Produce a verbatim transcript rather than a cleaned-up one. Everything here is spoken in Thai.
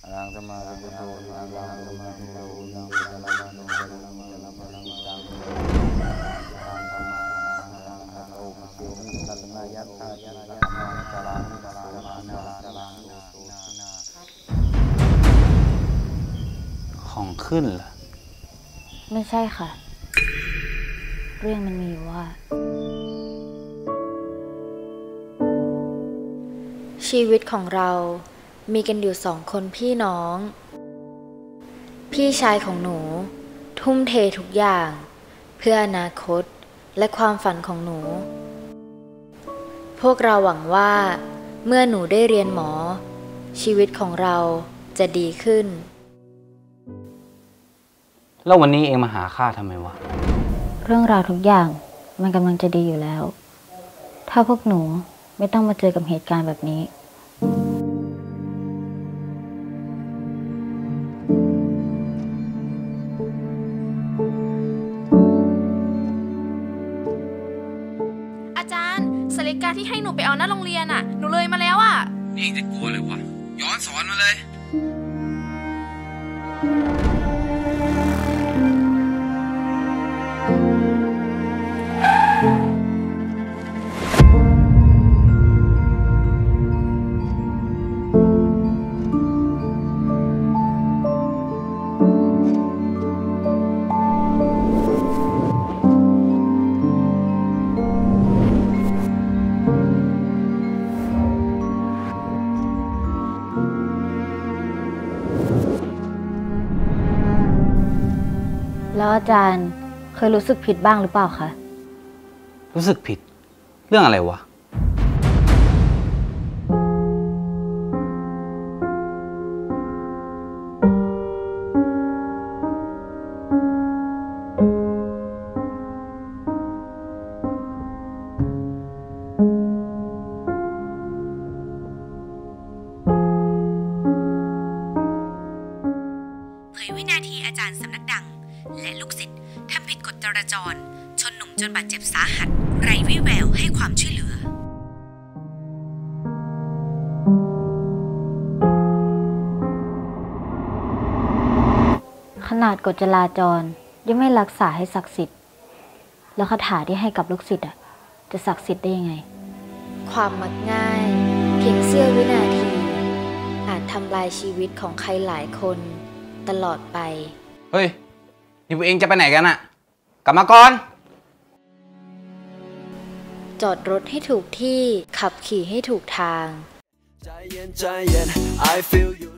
ของขึ้นเหรอไม่ใช่ค่ะเรื่องมันมีว่าชีวิตของเรามีกันอยู่สองคนพี่น้องพี่ชายของหนูทุ่มเททุกอย่างเพื่ออนาคตและความฝันของหนูพวกเราหวังว่าเมื่อหนูได้เรียนหมอชีวิตของเราจะดีขึ้นแล้ววันนี้เองมาหาข้าทำไมวะเรื่องราวทุกอย่างมันกำลังจะดีอยู่แล้วถ้าพวกหนูไม่ต้องมาเจอกับเหตุการณ์แบบนี้อาจารย์สลิกาที่ให้หนูไปเอาหน้าโรงเรียนอ่ะหนูเลยมาแล้วอ่ะนี่เองจะกลัวเลยวะย้อนสอนมาเลยแล้วอาจารย์เคยรู้สึกผิดบ้างหรือเปล่าคะรู้สึกผิดเรื่องอะไรวะเผยวินาทีอาจารย์สำนักดังและลูกศิษย์ทำผิดกฎจราจรชนหนุ่มจนบาดเจ็บสาหัสไร้วี่แววให้ความช่วยเหลือขนาดกฎจราจรยังไม่รักษาให้ศักดิ์สิทธิ์แล้วคาถาที่ให้กับลูกศิษย์อ่ะจะศักดิ์สิทธิ์ได้ยังไงความมักง่ายเพียงเสี้ยววินาทีอาจทำลายชีวิตของใครหลายคนตลอดไปเฮ้ยนี่พวกเองจะไปไหนกันอะกลับมาก่อนจอดรถให้ถูกที่ขับขี่ให้ถูกทางใจเย็นใจเย็น I feel you